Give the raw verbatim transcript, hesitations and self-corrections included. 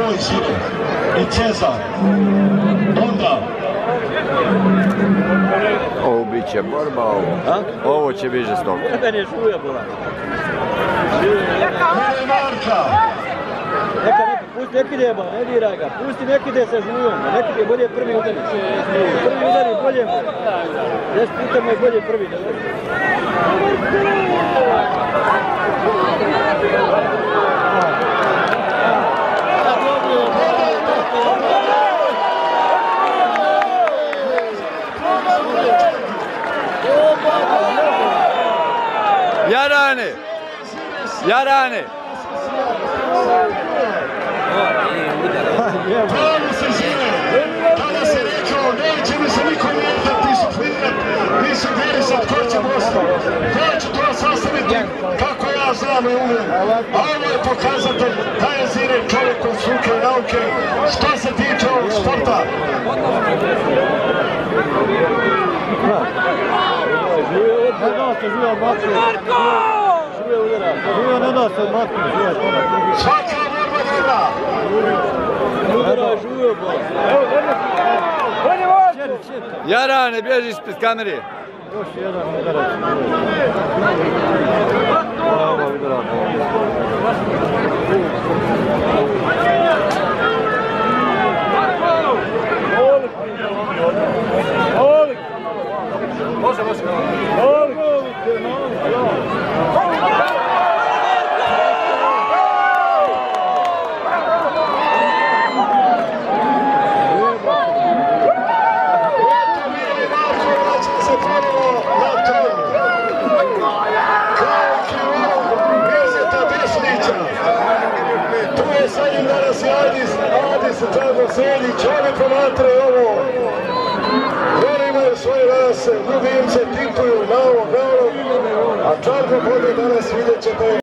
tvoj sine i Cezar. Onda... Ovo bit će borba, ovo. Ovo će biti žestoko. Meni je šuja bila. Mene Marka! Neka, neka, pusti, nek ide, ba, ne diraj ga. Pusti, nek ide sa žujom, nek ide, bolje prvi udari. Prvi udari, bolje mu. Deset puta mu je bolje prvi. Jarane! Jarane! Pravo se zine, tada se rekao, neće mi se niko mjetati, ni suflirat, ni sugerisat, ko će Bosnu. Ja ću to sastaviti kako ja znam i umijem. A ovo je pokazatelj da je Zine čovjek od struke i nauke što se tiče ovog sporta. Ne da se žuja makne. Žuja udara. Žuja ne da se makne. Svaka borba dobra. Udara je žuja, ba. Jarane, bježi ispred kamere. Još jedan udarac. Bravo, udara. Olik! Može, može. Olik! Oni promatraju ovo, oni imaju svoje rase, ljubimce, tipuju na ovo, na ovo, a Čarko bolje danas vidjet ćete